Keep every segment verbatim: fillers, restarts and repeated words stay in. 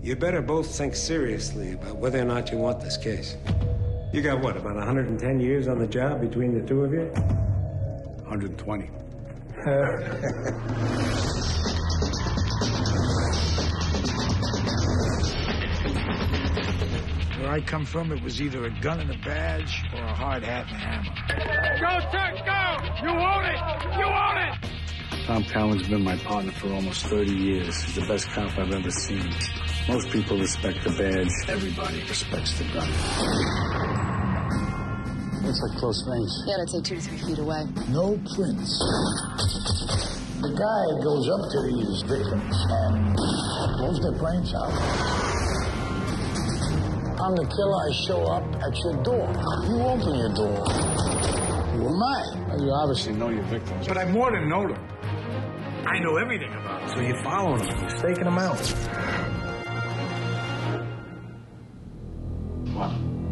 You better both think seriously about whether or not you want this case. You got, what, about one hundred ten years on the job between the two of you? one hundred twenty. Where I come from, it was either a gun and a badge or a hard hat and a hammer. Go, Turk, go! You own it! You own it! Tom Cowan's been my partner for almost thirty years. He's the best cop I've ever seen. Most people respect the badge. Everybody respects the gun. It's like close range. Yeah, I'd say two to three feet away. No prints. The guy goes up to these victims and blows their brains out. I'm the killer. I show up at your door. You open your door. Who am I? Well, you obviously know your victims. But I more than know them. I know everything about them. So you're following them. You're staking them out. What?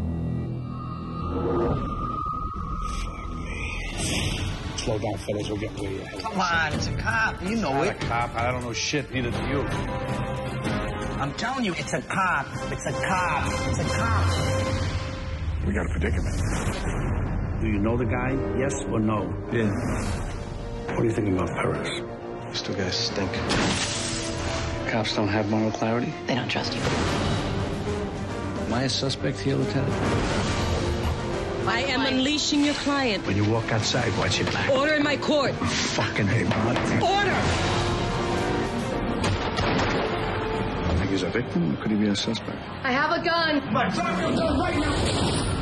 Slow down, fellas. We'll get way ahead. Come on, it's a cop. You know Not it. a cop. I don't know shit. Neither do you. I'm telling you, it's a cop. It's a cop. It's a cop. We got a predicament. Do you know the guy? Yes or no? Yeah. What do you think about Perez? Still guys stink. Cops don't have moral clarity? They don't trust you. Am I a suspect here, Lieutenant? I am unleashing your client. When you walk outside, watch your back. Order in my court. Fucking hate what? Order! I think he's a victim, or could he be a suspect? I have a gun. My drop your gun right now!